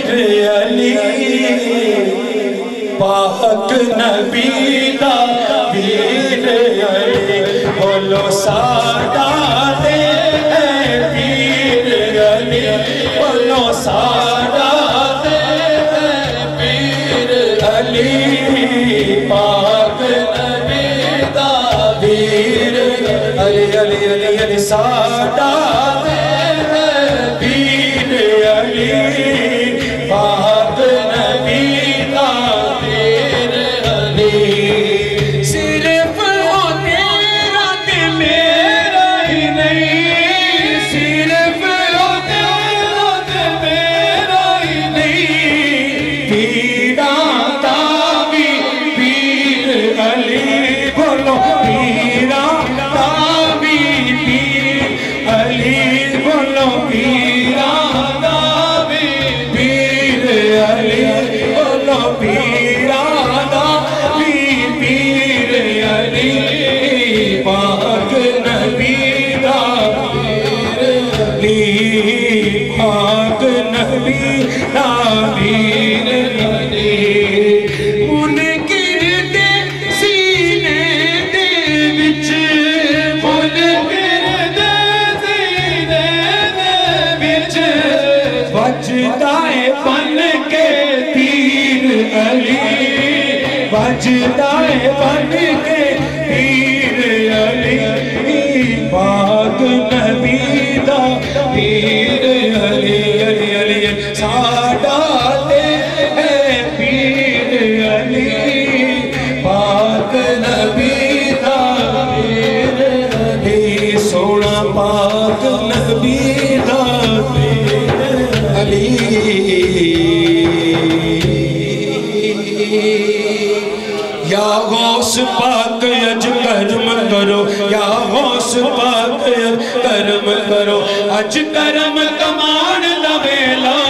علی پاک نبی دا پیر علی بولو ساڈا تے اے پیر علی بولو ساڈا تے اے پیر علی پاک نبی دا پیر علی علی علی علی ساڈا تے اے پیر علی پاک نبی دا پیر علی صرف وہ تیرا تے میرا ہی نہیں صرف وہ تیرا تے میرا ہی نہیں پیراں دا بھی پیر علی بولو پیراں دا بھی پیر علی بولو پیراں دا بھی پیر علی بولو پیراں دا بھی پیر علی پاک نبی دا پیر علی پاک نبی دا پیر علی منکر دے سینے دے وچ منکر دے سینے دے وچ بجدا ہے بن کے تیر علی بجدا ہے بن کے تیر علی پاک نبی دا پیر علی علی علی ساڈا تے اے پیر علی پاک نبی دا پیر علی سونا پاک نبی دا پیر علی یا غوث پاک اج کرم کرو یا غوث پاک اج کرم کرو اج کرم کمان دا ویلا